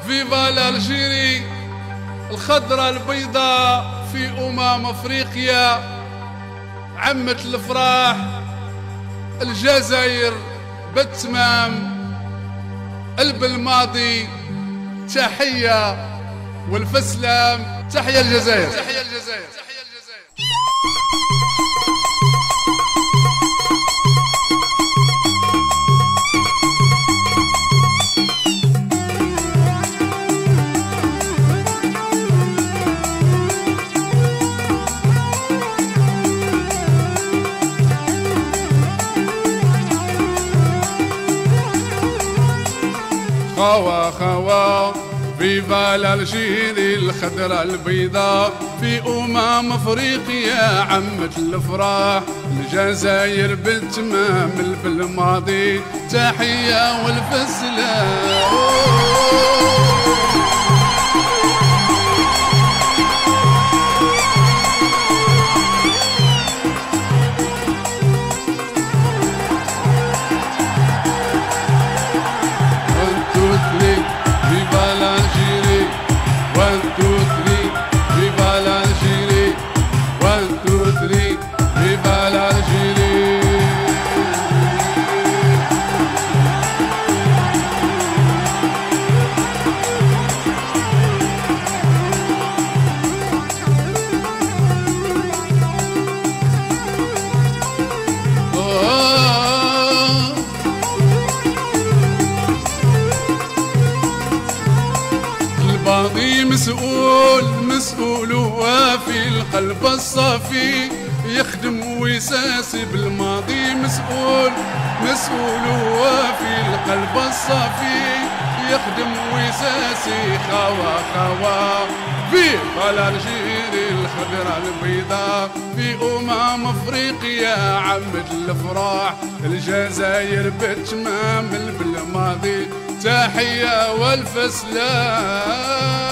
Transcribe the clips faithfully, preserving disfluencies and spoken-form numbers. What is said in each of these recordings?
فيفا الجيري الخضراء البيضاء في أمم أفريقيا، عمة الفرح الجزائر بالتمام. البالماضي تحية والفسلام، تحية الجزائر، تحية الجزائر، تحية الجزائر. خوا خوا فيفا الجيري الخضراء البيضاء في أمم أفريقيا، عمة الفرح الجزائر بالتمام. بالماضي تحية والفسلام. الباضي مسؤول مسؤول وفي القلب الصافي يخدم ويساسي. بالماضي مسؤول مسؤول وفي القلب الصافي يخدم ويساسي. خوا خوا فيفا الجيري الخضراء البيضاء في أمم أفريقيا، عمة الفرح الجزائر بالتمام. بالماضي تحية والفسلام.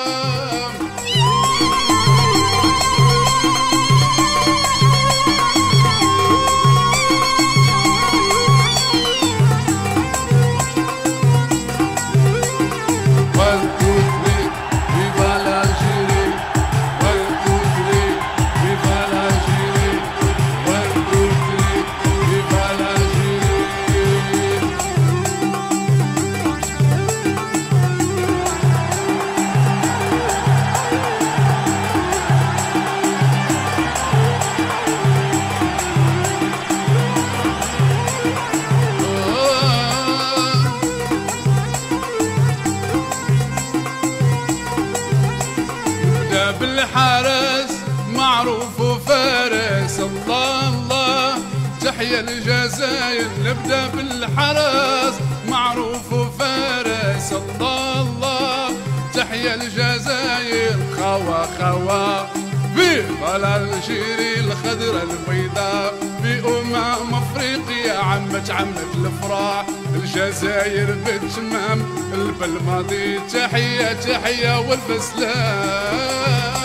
بالحارس معروف وفارس، الله الله تحية الجزائر. نبدا بالحارس معروف وفارس، الله الله تحية الجزائر. خوا خوا فيفا الجيري الخضراء البيضاء في أمم أفريقيا، عمة عمة الفرح الجزائر بالتمام. بالماضي تحية تحية والفسلام.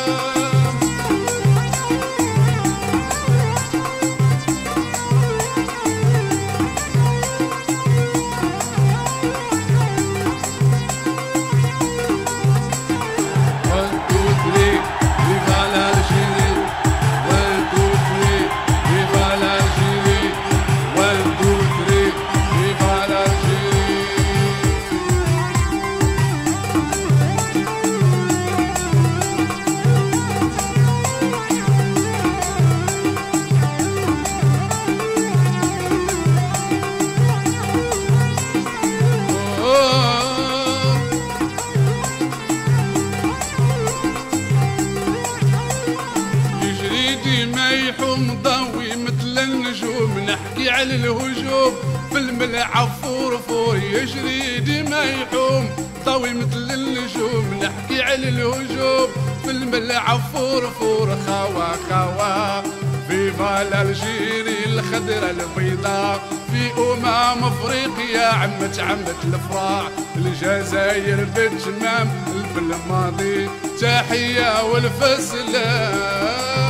مضوي مثل النجوم، نحكي على الهجوم في الملعب فورفور يجري ديما يحوم. ضوي مثل النجوم نحكي على الهجوم في الملعب فورفور. خوا خوا فيفا الجيري الخضراء البيضاء في أمم أفريقيا، عمة عمة الفرح الجزائر بالتمام. بالماضي تحية والفسلام.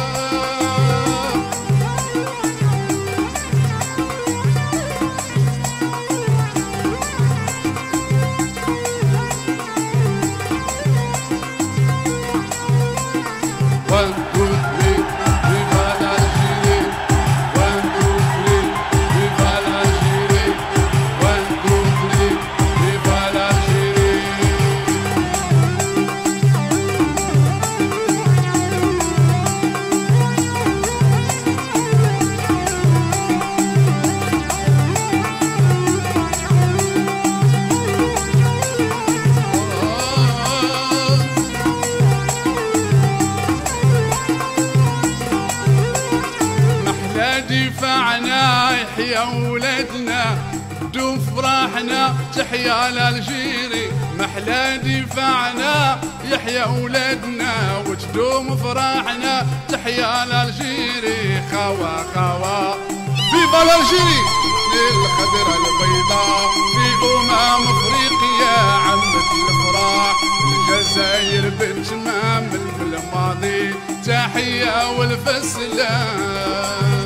يحيى ولادنا دوم فرحنا تحيا الجيري محلى دفاعنا يحيى ولادنا وتدوم فرحنا تحيا الجيري خوا خوا فيفا الجيري للخضرة البيضاء في أمم أفريقيا عمة الفرح الجزائر بالتمام الماضي تحية والفسلان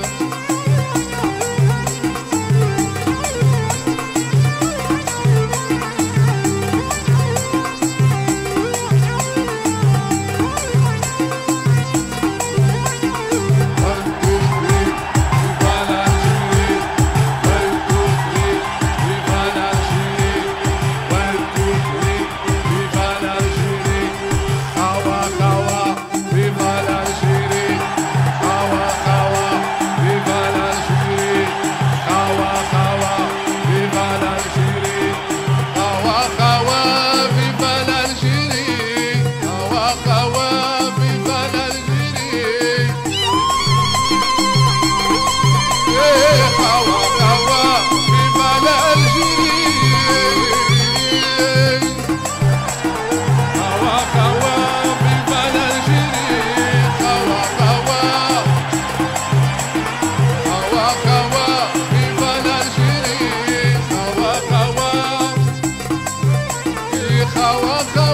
خوا خوا